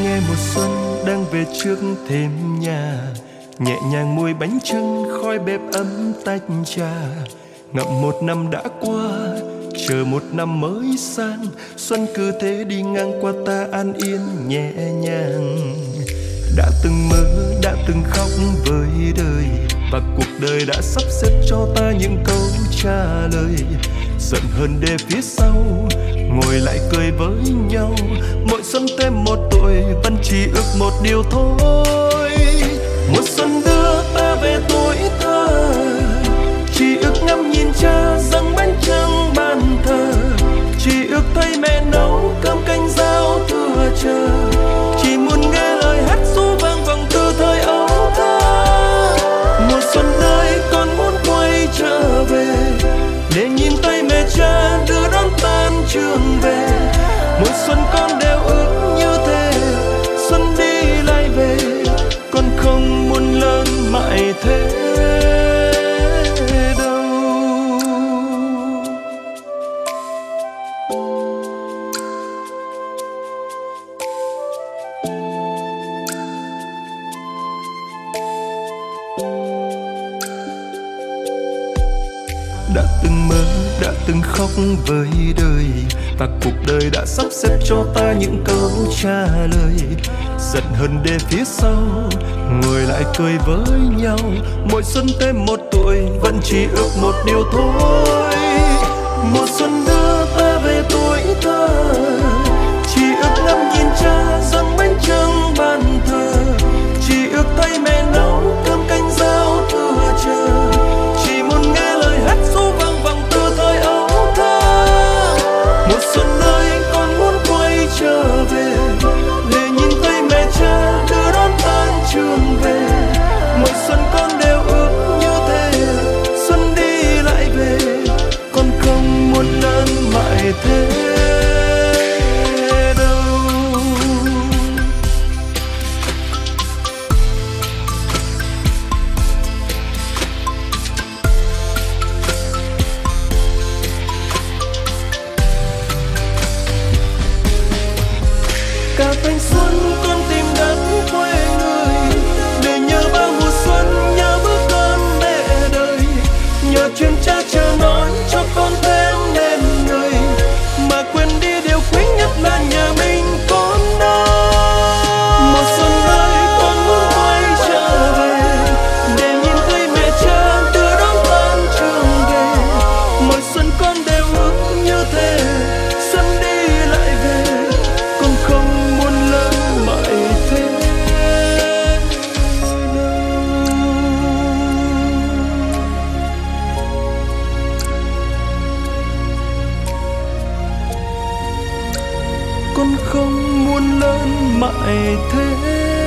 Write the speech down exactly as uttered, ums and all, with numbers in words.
nghe mùa xuân đang về trước thềm nhà, nhẹ nhàng mùi bánh chưng khói bếp ấm tách trà. Ngậm một năm đã qua, chờ một năm mới sang, xuân cứ thế đi ngang qua ta an yên nhẹ nhàng. Đã từng mơ, đã từng khóc với đời, và cuộc đời đã sắp xếp cho ta những câu trả lời. Giận hơn để phía sau, ngồi lại cười với nhau. Mỗi xuân thêm một tuổi, vẫn chỉ ước một điều thôi. Một xuân đưa ta về tuổi thơ, chỉ ước ngắm nhìn cha dâng bánh trưng bàn thờ. Chỉ ước thấy mẹ nấu cơm canh rau thừa chờ. Chỉ muốn nghe lời hát ru vang vọng từ thời ấu thơ. Mùa xuân ơi con muốn quay trở về, để nhìn tay mẹ cha đưa đón tan trường về. Mỗi xuân con đều ước như thế, xuân đi lại về, con không muốn lớn mãi thế. Đã từng mơ, đã từng khóc với đời, và cuộc đời đã sắp xếp cho ta những câu trả lời. Giận hơn để phía sau, ngồi lại cười với nhau. Mỗi xuân thêm một tuổi, vẫn chỉ ước một điều thôi. Một xuân đưa ta về tuổi thơ, chỉ ước ngắm nhìn cha dâng bánh trưng bàn thờ. Chỉ ước thấy mẹ nấu cơm canh rau thừa chờ. Chỉ muốn nghe lời hát ru vang vọng từ thời ấu thơ. Một xuân ơi con muốn quay trở về, để nhìn thấy mẹ cha đưa đón tan trường về. Mỗi xuân con đều ước như thế, xuân đi lại về, con không muốn lớn mãi thế. Cả thanh xuân con tìm đến quê người, để nhớ bao mùa xuân, nhớ bữa cơm mẹ đời. Nhờ chuyện cha chờ nói cho con thêm nên người, mà quên đi điều quý nhất là nhà mình con đó. Một xuân ơi con muốn quay trở về, để nhìn thấy mẹ cha đưa đón tan trường về. Mỗi xuân con đều ước như thế, xuân đi lại về, con không muốn lớn mãi thế đâu. Con không muốn lớn mãi thế.